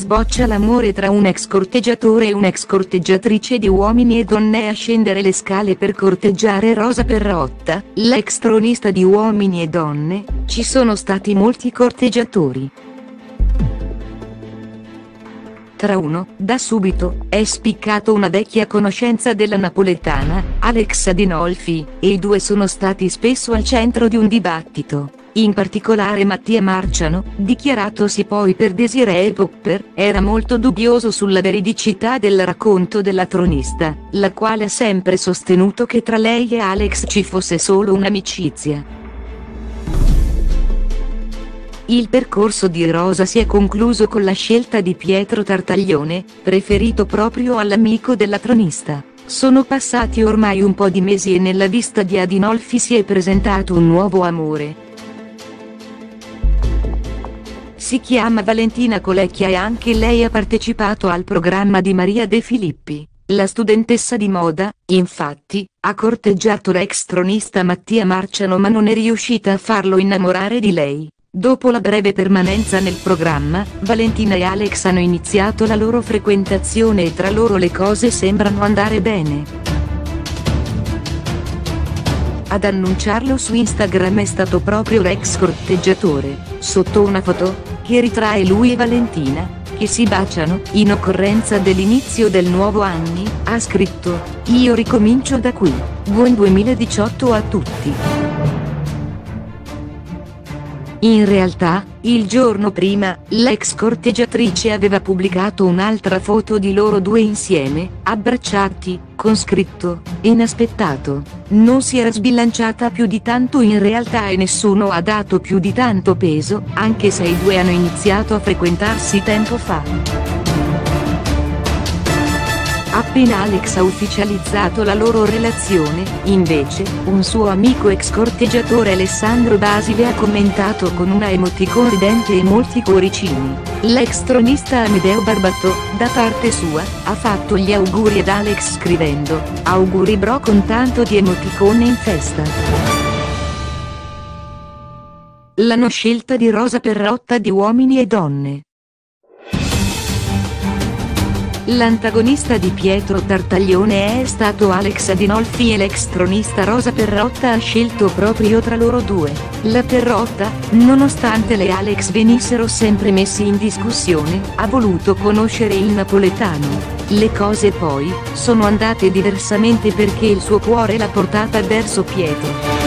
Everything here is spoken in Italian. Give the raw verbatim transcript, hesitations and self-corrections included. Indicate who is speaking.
Speaker 1: sboccia l'amore tra un ex corteggiatore e un'ex corteggiatrice di Uomini e Donne. A scendere le scale per corteggiare Rosa Perrotta, l'ex tronista di Uomini e Donne, ci sono stati molti corteggiatori. Tra uno, da subito, è spiccato una vecchia conoscenza della napoletana, Alex Adinolfi, e i due sono stati spesso al centro di un dibattito. In particolare Mattia Marciano, dichiaratosi poi per Desirée Popper, era molto dubbioso sulla veridicità del racconto della tronista, la quale ha sempre sostenuto che tra lei e Alex ci fosse solo un'amicizia. Il percorso di Rosa si è concluso con la scelta di Pietro Tartaglione, preferito proprio all'amico della tronista. Sono passati ormai un po' di mesi e nella vista di Adinolfi si è presentato un nuovo amore. Si chiama Valentina Colecchia e anche lei ha partecipato al programma di Maria De Filippi. La studentessa di moda, infatti, ha corteggiato l'ex tronista Mattia Marciano ma non è riuscita a farlo innamorare di lei. Dopo la breve permanenza nel programma, Valentina e Alex hanno iniziato la loro frequentazione e tra loro le cose sembrano andare bene. Ad annunciarlo su Instagram è stato proprio l'ex corteggiatore, sotto una foto, che ritrae lui e Valentina, che si baciano. In occorrenza dell'inizio del nuovo anno, ha scritto: "Io ricomincio da qui, buon duemiladiciotto a tutti". In realtà, il giorno prima, l'ex corteggiatrice aveva pubblicato un'altra foto di loro due insieme, abbracciati, con scritto: "Inaspettato". Non si era sbilanciata più di tanto in realtà e nessuno ha dato più di tanto peso, anche se i due hanno iniziato a frequentarsi tempo fa. Appena Alex ha ufficializzato la loro relazione, invece, un suo amico ex corteggiatore Alessandro Basile ha commentato con una emoticon ridente e molti cuoricini. L'ex tronista Amedeo Barbato, da parte sua, ha fatto gli auguri ad Alex scrivendo: "Auguri bro", con tanto di emoticon in festa. L'hanno scelta di Rosa Perrotta di Uomini e Donne. L'antagonista di Pietro Tartaglione è stato Alex Adinolfi e l'ex tronista Rosa Perrotta ha scelto proprio tra loro due. La Perrotta, nonostante le Alex venissero sempre messi in discussione, ha voluto conoscere il napoletano. Le cose poi sono andate diversamente perché il suo cuore l'ha portata verso Pietro.